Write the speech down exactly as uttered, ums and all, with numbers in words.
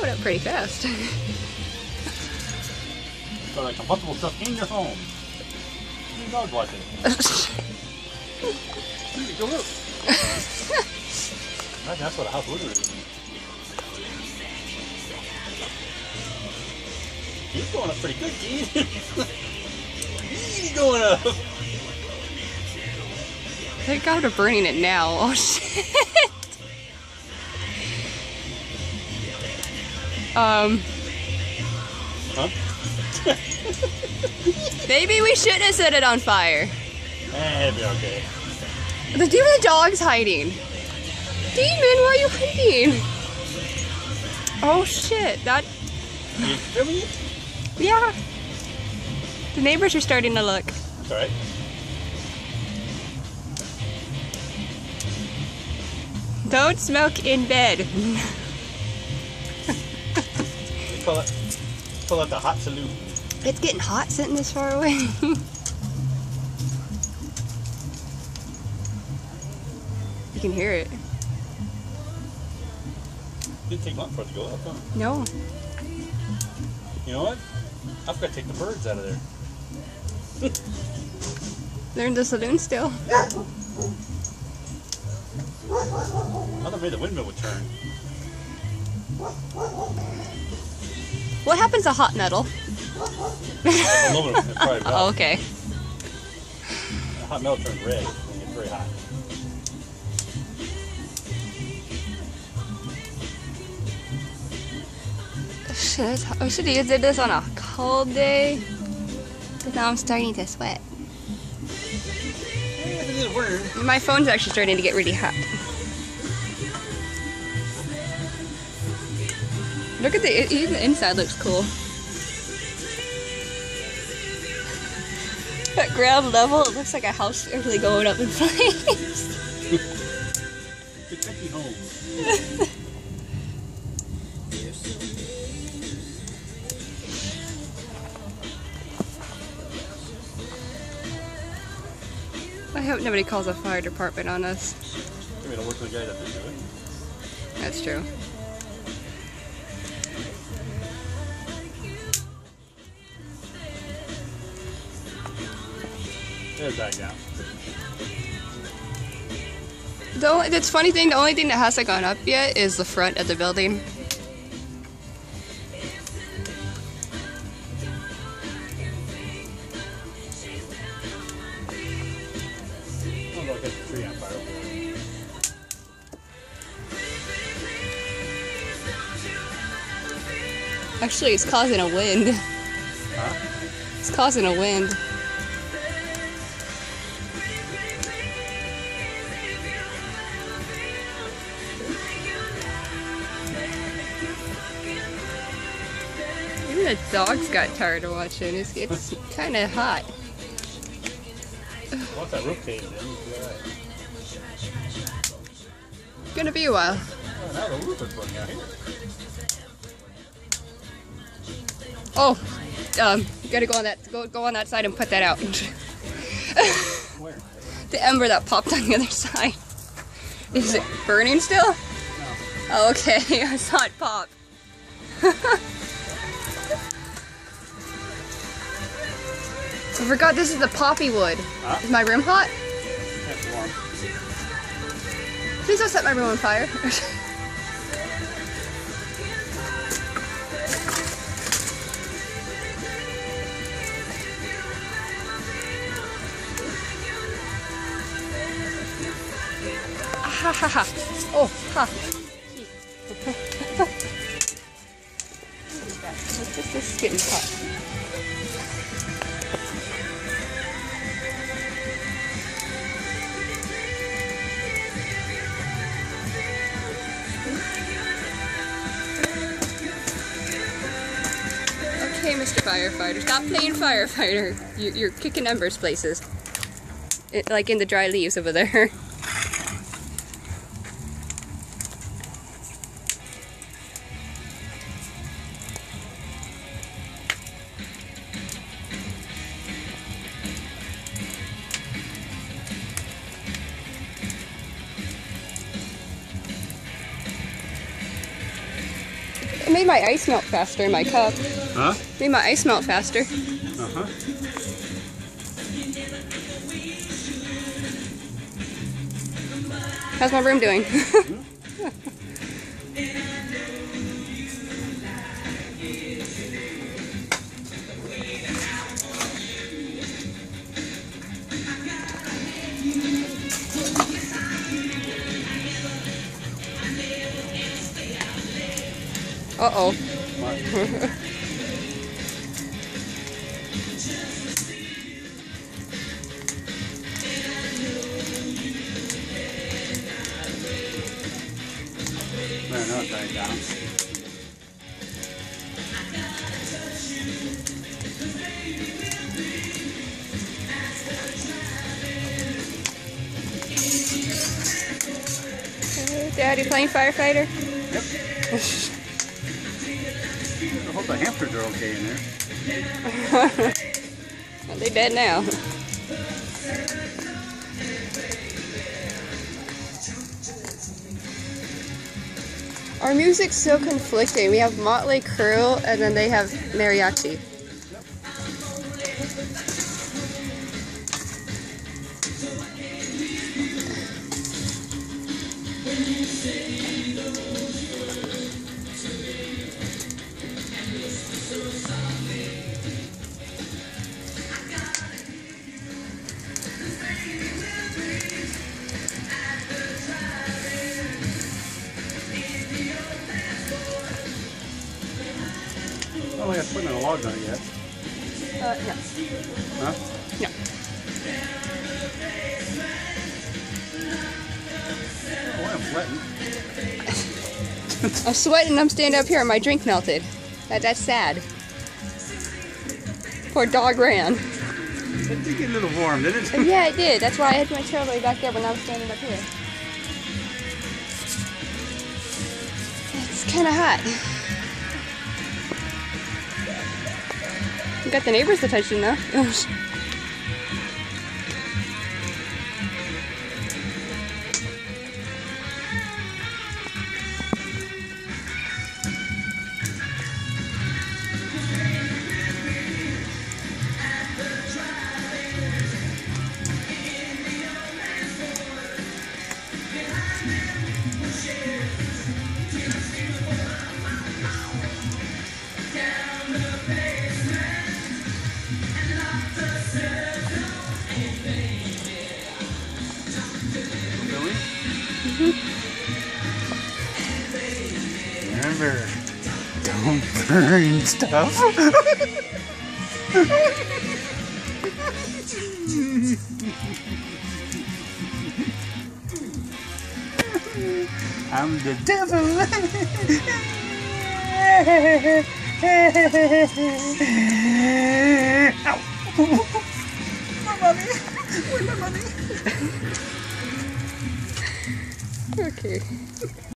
went up pretty fast. So like combustible stuff in your home. Your dog's watching. Go look. Imagine that's what a house would do. He's going up pretty good, Gene. He's going up. Thank God we're burning it now. Oh shit. um. Huh? Maybe we shouldn't have set it on fire. Eh, it'll be okay. The dude with the dog's hiding. Demon, why are you hiding? Oh shit, that... Are you filming it? Yeah. The neighbors are starting to look. That's alright. Don't smoke in bed. Call it, call it the hot saloon. It's getting hot sitting this far away. You can hear it. Didn't take long for it to go up, huh? No. You know what? I forgot to take the birds out of there. They're in the saloon still. I thought maybe the windmill would turn. What happens to hot metal? Aluminum, it's probably Oh, melts. okay. Hot metal turns red and gets very hot. Shit, I should have used this on a cold day. But now I'm starting to sweat. Yeah, it is weird. My phone's actually starting to get really hot. Look at the, even the inside looks cool. At ground level, it looks like a house really going up in flames. Kentucky home. I hope nobody calls the fire department on us. Maybe it'll work for the guy that did do it. That's true. It'll die down. The only, that's funny thing, the only thing that hasn't gone up yet is the front of the building. Oh, look, there's a tree on fire over there. Actually, it's causing a wind. Huh? It's causing a wind. Even the dogs got tired of watching. It's, it's kind of hot. Once that roof caved in, it'll be alright. It's gonna be a while. Oh, now the roof is going out here. Oh, um, you gotta go on that go go on that side and put that out. Where? The ember that popped on the other side. Is it burning still? No. Oh, okay. I saw it pop. I forgot this is the poppy wood. Huh? Is my room hot? That's warm. Please don't set my room on fire. Ha ha ha. Oh, ha. This is getting hot. Okay, Mister Firefighter, stop playing firefighter. You, you're kicking embers places. It, like in the dry leaves over there. It made my ice melt faster in my cup. Huh? It made my ice melt faster. Uh-huh. How's my room doing? Uh-oh. What? Man, that died down. Dad, you playing firefighter? Yep. I hope the hamsters are okay in there. Well, they dead now. Our music's so conflicting. We have Motley Crue and then they have mariachi. Oh, yeah, putting a log on it yet. Uh, no. Huh? No. Oh, I'm sweating. I'm sweating, I'm standing up here and my drink melted. That, that's sad. Poor dog ran. It did get a little warm, didn't it? Yeah, it did. That's why I had my chair way back there when I was standing up here. It's kind of hot. You got the neighbors' attention now. Remember, don't burn stuff. I'm the devil. Ow. My money. Where's my money? Okay.